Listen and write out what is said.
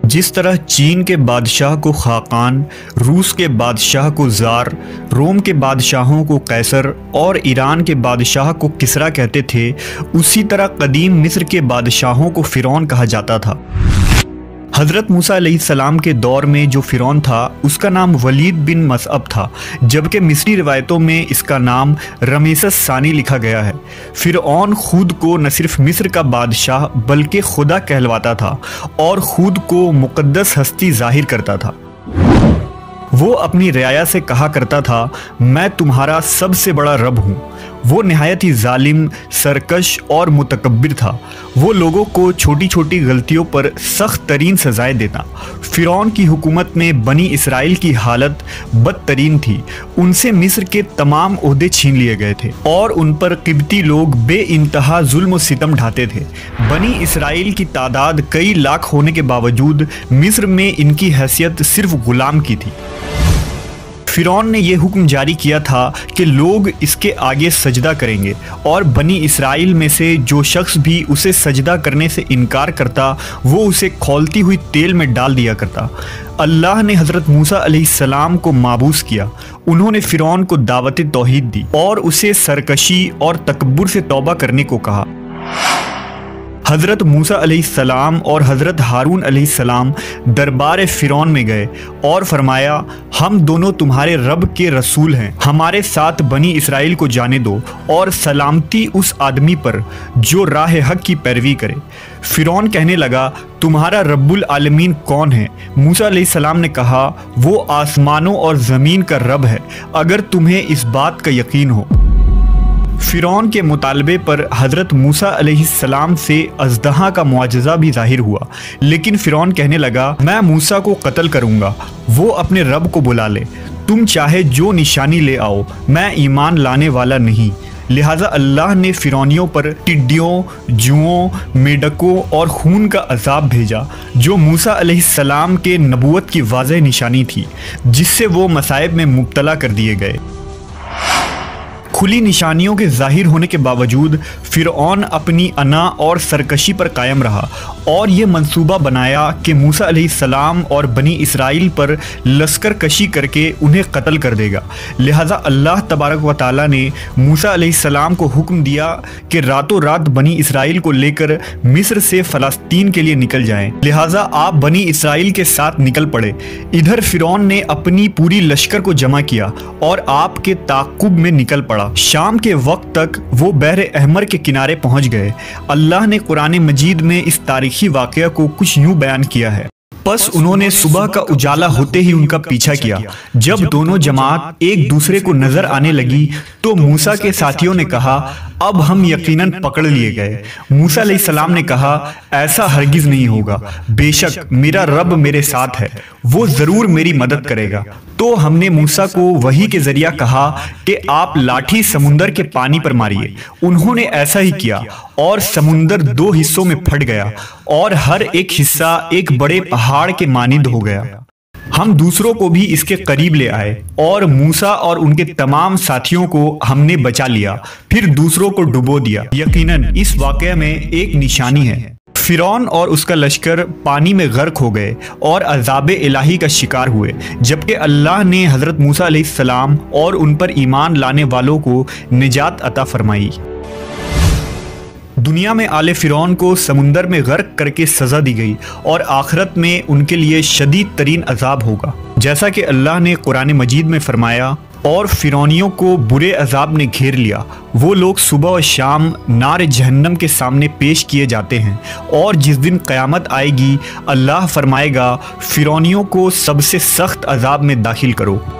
جس طرح چین کے بادشاہ کو خاقان، روس کے بادشاہ کو زار، روم کے بادشاہوں کو قیصر اور ایران کے بادشاہ کو کسرا کہتے تھے، اسی طرح قدیم مصر کے بادشاہوں کو فرعون کہا جاتا تھا۔ حضرت موسیٰ علیہ السلام کے دور میں جو فرعون تھا اس کا نام ولید بن مصعب تھا، جبکہ مصری روایتوں میں اس کا نام رمیسس ثانی لکھا گیا ہے۔ فرعون خود کو نہ صرف مصر کا بادشاہ بلکہ خدا کہلواتا تھا اور خود کو مقدس ہستی ظاہر کرتا تھا۔ وہ اپنی رعایا سے کہا کرتا تھا، میں تمہارا سب سے بڑا رب ہوں۔ وہ نہایت ہی ظالم، سرکش اور متکبر تھا۔ وہ لوگوں کو چھوٹی چھوٹی غلطیوں پر سخت ترین سزائیں دیتا۔ فرعون کی حکومت میں بنی اسرائیل کی حالت بدترین تھی۔ ان سے مصر کے تمام عہدے چھین لیے گئے تھے اور ان پر قبطی لوگ بے انتہا ظلم و ستم ڈھاتے تھے۔ بنی اسرائیل کی تعداد کئی لاکھ ہونے کے باوجود مصر میں ان کی حیثیت صرف غلام کی تھی۔ فرعون نے یہ حکم جاری کیا تھا کہ لوگ اس کے آگے سجدہ کریں گے، اور بنی اسرائیل میں سے جو شخص بھی اسے سجدہ کرنے سے انکار کرتا وہ اسے کھولتی ہوئی تیل میں ڈال دیا کرتا۔ اللہ نے حضرت موسیٰ علیہ السلام کو مابوس کیا۔ انہوں نے فرعون کو دعوت توحید دی اور اسے سرکشی اور تکبر سے توبہ کرنے کو کہا۔ حضرت موسیٰ علیہ السلام اور حضرت ہارون علیہ السلام دربار فرعون میں گئے اور فرمایا، ہم دونوں تمہارے رب کے رسول ہیں، ہمارے ساتھ بنی اسرائیل کو جانے دو اور سلامتی اس آدمی پر جو راہ حق کی پیروی کرے۔ فرعون کہنے لگا، تمہارا رب العالمین کون ہے؟ موسیٰ علیہ السلام نے کہا، وہ آسمانوں اور زمین کا رب ہے، اگر تمہیں اس بات کا یقین ہو۔ فرعون کے مطالبے پر حضرت موسیٰ علیہ السلام سے اژدہا کا معجزہ بھی ظاہر ہوا، لیکن فرعون کہنے لگا، میں موسیٰ کو قتل کروں گا، وہ اپنے رب کو بلا لے، تم چاہے جو نشانی لے آؤ، میں ایمان لانے والا نہیں۔ لہٰذا اللہ نے فرعونیوں پر ٹڈیوں، جوؤں، میڈکوں اور خون کا عذاب بھیجا، جو موسیٰ علیہ السلام کے نبوت کی واضح نشانی تھی، جس سے وہ مصائب میں مبتلا کر دیے گئے۔ کھلی نشانیوں کے ظاہر ہونے کے باوجود فرعون اپنی انا اور سرکشی پر قائم رہا اور یہ منصوبہ بنایا کہ موسیٰ علیہ السلام اور بنی اسرائیل پر لشکر کشی کر کے انہیں قتل کر دے گا۔ لہٰذا اللہ تبارک و تعالیٰ نے موسیٰ علیہ السلام کو حکم دیا کہ راتوں رات بنی اسرائیل کو لے کر مصر سے فلسطین کے لیے نکل جائیں۔ لہٰذا آپ بنی اسرائیل کے ساتھ نکل پڑے۔ ادھر فرعون نے اپنی پوری لشکر کو جمع کیا اور آپ کے تعاقب میں نکل پڑا۔ شام کے وقت تک وہ بحر احمر کے کنارے پہنچ گئے۔ اللہ نے قرآن مجید میں اس تاریخی واقعہ کو کچھ یوں بیان کیا ہے، پس انہوں نے صبح کا اجالا ہوتے ہی ان کا پیچھا کیا۔ جب دونوں جماعت ایک دوسرے کو نظر آنے لگی تو موسیٰ کے ساتھیوں نے کہا، اب ہم یقیناً پکڑ لیے گئے۔ موسیٰ علیہ السلام نے کہا، ایسا ہرگز نہیں ہوگا، بے شک میرا رب میرے ساتھ ہے، وہ ضرور میری مدد کرے گا۔ تو ہم نے موسیٰ کو وحی کے ذریعہ کہا کہ آپ لاٹھی سمندر کے پانی پر ماریے۔ انہوں نے ایسا ہی کیا اور سمندر دو حصوں میں پھٹ گیا اور ہر ایک حصہ ایک بڑے پہاڑ کے مانند ہو گیا۔ ہم دوسروں کو بھی اس کے قریب لے آئے اور موسیٰ اور ان کے تمام ساتھیوں کو ہم نے بچا لیا، پھر دوسروں کو ڈبو دیا۔ یقیناً اس واقعہ میں ایک نشانی ہے۔ فرعون اور اس کا لشکر پانی میں غرق ہو گئے اور عذاب الہی کا شکار ہوئے، جبکہ اللہ نے حضرت موسیٰ علیہ السلام اور ان پر ایمان لانے والوں کو نجات عطا فرمائی۔ دنیا میں آل فرعون کو سمندر میں غرق کر کے سزا دی گئی اور آخرت میں ان کے لیے شدید ترین عذاب ہوگا، جیسا کہ اللہ نے قرآن مجید میں فرمایا، اور فرعونیوں کو برے عذاب نے گھیر لیا۔ وہ لوگ صبح و شام نار جہنم کے سامنے پیش کیے جاتے ہیں، اور جس دن قیامت آئے گی اللہ فرمائے گا، فرعونیوں کو سب سے سخت عذاب میں داخل کرو۔